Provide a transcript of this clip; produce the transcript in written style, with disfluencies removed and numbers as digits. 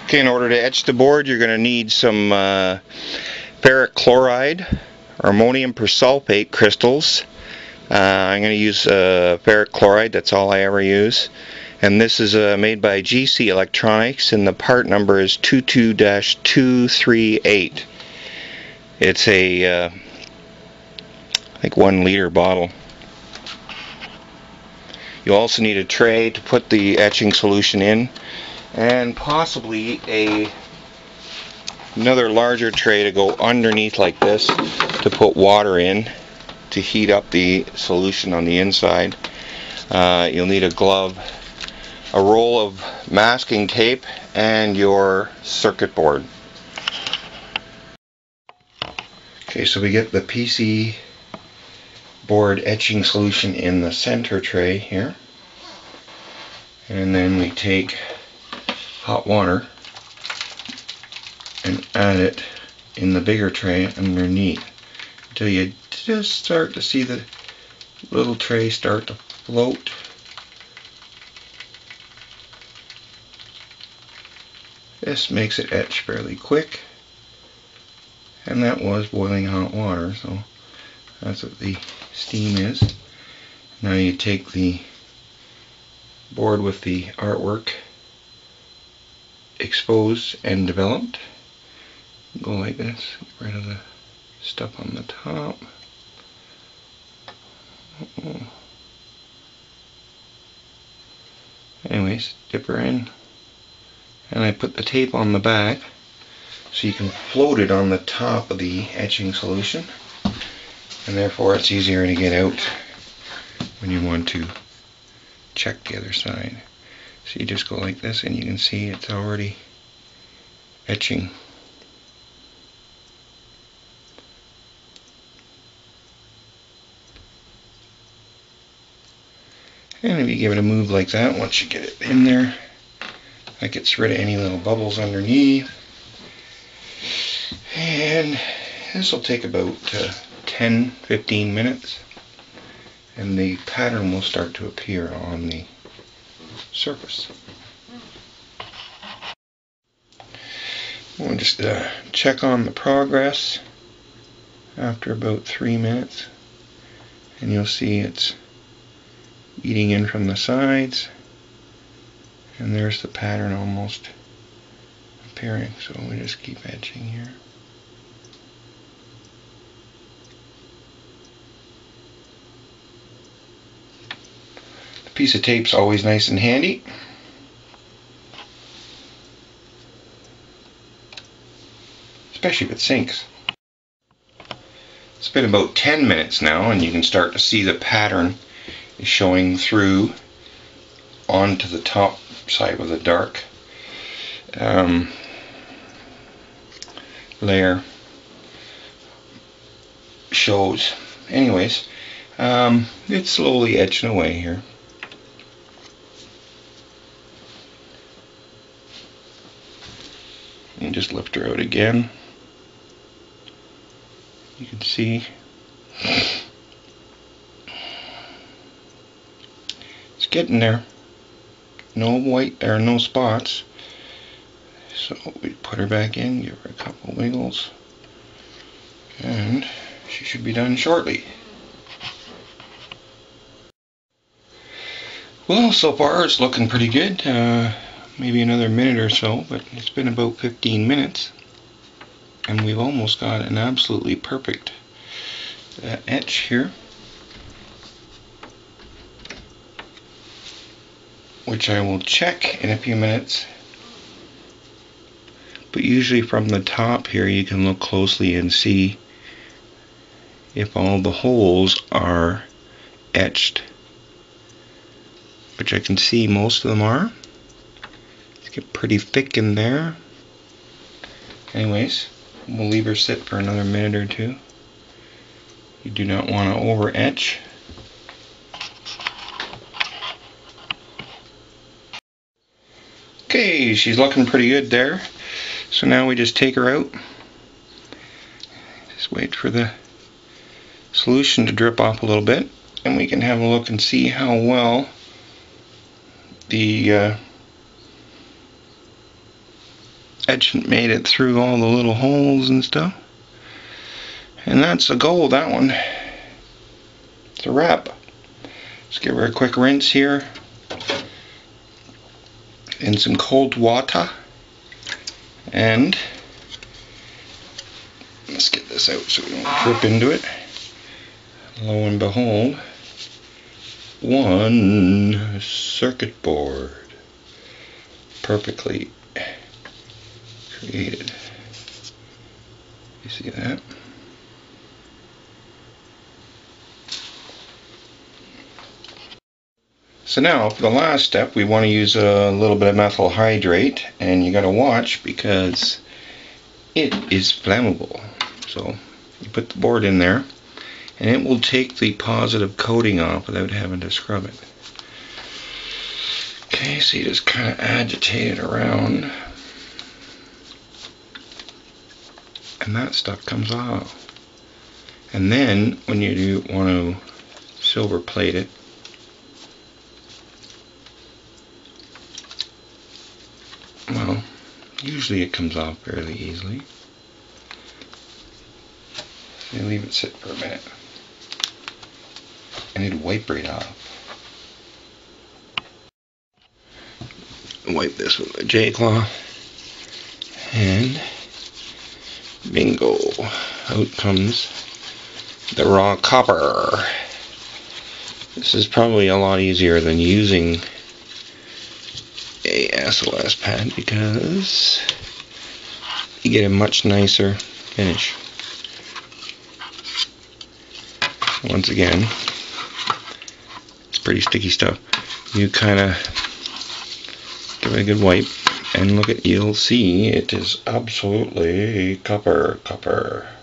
Okay, in order to etch the board, you're going to need some ferric chloride or ammonium persulfate crystals. I'm going to use ferric chloride, that's all I ever use. And this is made by GC Electronics, and the part number is 22-238. It's a, I think, 1 liter bottle. You'll also need a tray to put the etching solution in, and possibly another larger tray to go underneath like this to put water in to heat up the solution on the inside. You'll need a glove, a roll of masking tape, and your circuit board. Okay, so we get the PC board etching solution in the center tray here, and then we take hot water and add it in the bigger tray underneath until you just start to see the little tray start to float. This makes it etch fairly quick, and that was boiling hot water, so that's what the steam is. Now you take the board with the artwork exposed and developed, go like this, get rid of the stuff on the top. Anyways, dip her in, and I put the tape on the back so you can float it on the top of the etching solution, and therefore it's easier to get out when you want to check the other side. So you just go like this, and you can see it's already etching. And if you give it a move like that, once you get it in there, that gets rid of any little bubbles underneath. And this will take about 10-15 minutes, and the pattern will start to appear on the surface. We'll just check on the progress after about 3 minutes, and you'll see it's eating in from the sides, and there's the pattern almost appearing. So we just keep etching here. The piece of tape's always nice and handy. Especially if it sinks. It's been about 10 minutes now, and you can start to see the pattern is showing through onto the top side with a dark layer shows. Anyways, it's slowly etching away here. And just lift her out again. You can see it's getting there. No white there, no spots. So we put her back in, give her a couple wiggles, and she should be done shortly. Well, so far it's looking pretty good. Maybe another minute or so, but it's been about 15 minutes, and we've almost got an absolutely perfect etch here, which I will check in a few minutes. But usually from the top here you can look closely and see if all the holes are etched, which I can see most of them are. It's get pretty thick in there. Anyways, we'll leave her sit for another minute or two. You do not want to over etch. Okay, she's looking pretty good there. So now we just take her out. Just wait for the solution to drip off a little bit, and we can have a look and see how well the etchant made it through all the little holes and stuff. And that's a go, that one. It's a wrap. Let's give her a quick rinse here in some cold water. And let's get this out so we don't drip into it. Lo and behold, one circuit board, perfectly created. You see that? So now for the last step, we want to use a little bit of methyl hydrate, and you got to watch because it is flammable. So you put the board in there and it will take the positive coating off without having to scrub it. Okay, so you just kind of agitate it around and that stuff comes off. And then when you do want to silver plate it, well, usually it comes off fairly easily. So you leave it sit for a minute and it'll wipe right off. Wipe this with a J-cloth and bingo, out comes the raw copper. This is probably a lot easier than using a SLS pad because you get a much nicer finish. Once again, it's pretty sticky stuff. You kind of give it a good wipe and look at, you'll see it is absolutely copper.